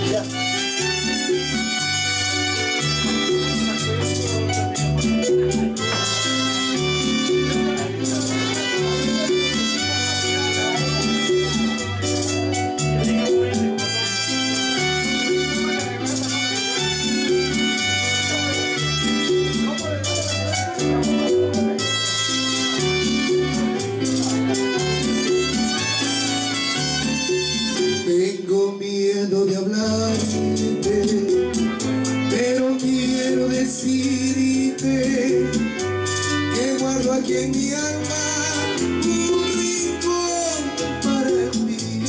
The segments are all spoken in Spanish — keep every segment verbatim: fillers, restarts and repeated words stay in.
Tengo miedo de hablarte, pero quiero decirte que guardo aquí en mi alma un rincón para ti.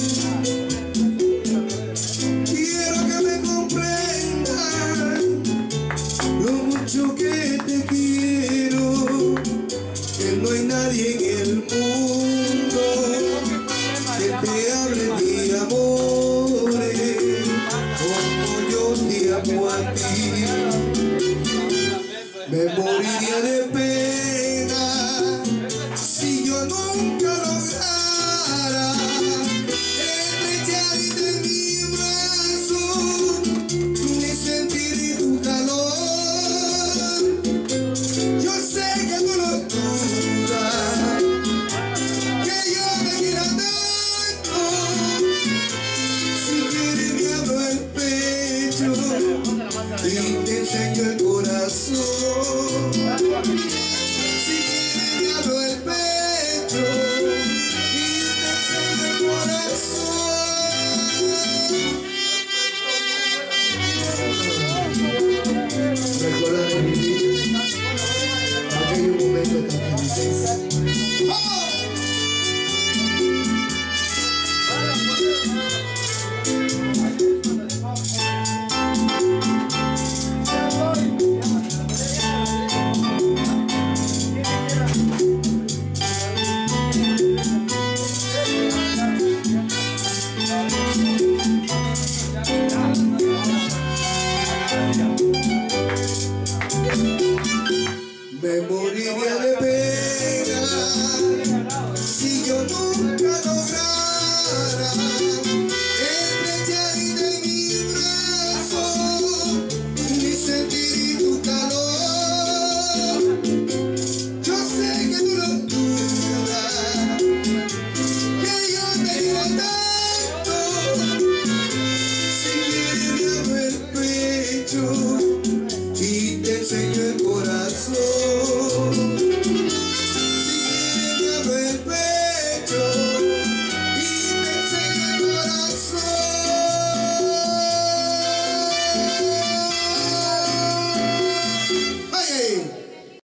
Quiero que me comprendas lo mucho que te quiero, que no hay nadie en el mundo que te hable de amores como yo te amo a ti.